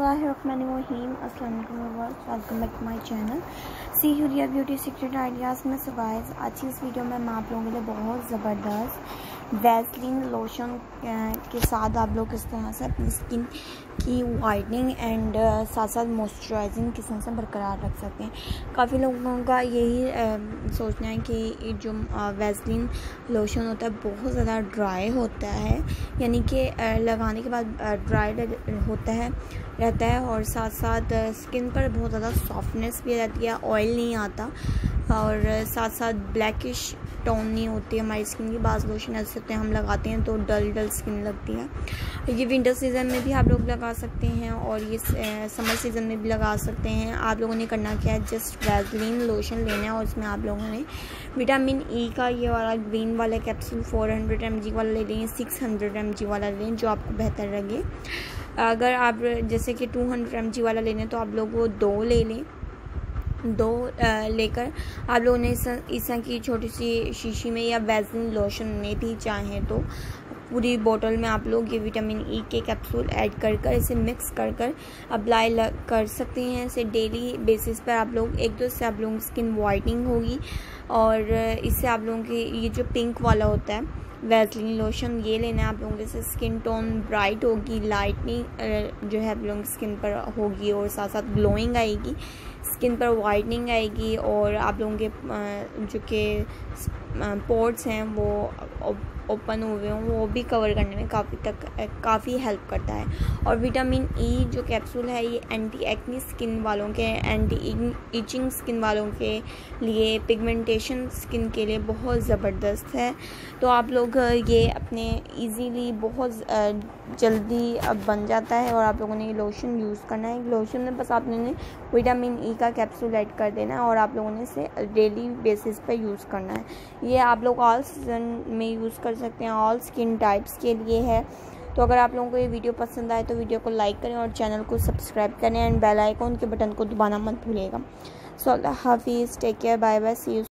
बिस्मिल्लाहिर्रहमानिर्रहीम। अस्सलाम वालेकुम viewers, welcome back to my channel सी हुरिया ब्यूटी सीक्रेट आइडियाज़ में। सो गाइस, आज की इस वीडियो में मैं आप लोगों के लिए बहुत ज़बरदस्त वैसलीन लोशन के साथ आप लोग किस तरह से अपनी स्किन की वाइटनिंग एंड साथ साथ मॉइस्चराइजिंग किस तरह से बरकरार रख सकते हैं। काफ़ी लोगों का यही सोचना है कि जो वैसलीन लोशन होता है बहुत ज़्यादा ड्राई होता है, यानी कि लगाने के बाद ड्राई होता है रहता है और साथ साथ स्किन पर बहुत ज़्यादा सॉफ्टनेस भी रहती है, ऑयल नहीं आता और साथ साथ ब्लैकिश टोन नहीं होती है हमारी स्किन की। बाज़ लोशन ऐसे होते हैं हम लगाते हैं तो डल स्किन लगती है। ये विंटर सीज़न में भी आप लोग लगा सकते हैं और ये समर सीज़न में भी लगा सकते हैं। आप लोगों ने करना क्या है, जस्ट वैसलीन लोशन लेना है और इसमें आप लोगों ने विटामिन ई का ये वाला ग्रीन वाला कैप्सूल 400 mg वाला ले लें, 600 mg वाला लें जो आपको बेहतर लगे। अगर आप जैसे कि 200 mg वाला लेने तो आप लोग वो 2 ले लें। 2 लेकर आप लोगों ने इस की छोटी सी शीशी में या वैसलीन लोशन में भी चाहें तो पूरी बोतल में आप लोग ये विटामिन ई के कैप्सूल ऐड कर इसे मिक्स कर अप्लाई कर सकते हैं। इसे डेली बेसिस पर आप लोग 1-2 से आप लोगों की स्किन वाइटनिंग होगी और इससे आप लोगों की ये जो पिंक वाला होता है वैसलीन लोशन ये लेना है आप लोगों के, स्किन टोन ब्राइट होगी, लाइटनिंग जो है आप लोगों की स्किन पर होगी और साथ साथ ग्लोइंग आएगी, स्किन पर वाइटनिंग आएगी और आप लोगों के जो कि पोर्स हैं वो ओपन हुए हों वो भी कवर करने में काफ़ी हेल्प करता है। और विटामिन ई जो कैप्सूल है ये एंटी एक्नी स्किन वालों के, एंटी इचिंग स्किन वालों के लिए, पिगमेंटेशन स्किन के लिए बहुत ज़बरदस्त है। तो आप लोग ये अपने इजीली बहुत जल्दी अब बन जाता है और आप लोगों ने ये लोशन यूज़ करना है। लोशन में बस आपने विटामिन ई का कैप्सूल ऐड कर देना है और आप लोगों ने इसे डेली बेसिस पे यूज़ करना है। ये आप लोग ऑल सीज़न में यूज़ कर सकते हैं, ऑल स्किन टाइप्स के लिए है। तो अगर आप लोगों को ये वीडियो पसंद आए तो वीडियो को लाइक करें और चैनल को सब्सक्राइब करें एंड बेल आइकॉन के बटन को दबाना मत भूलिएगा। सो अल्लाह हाफिज़, take care, bye bye, see you.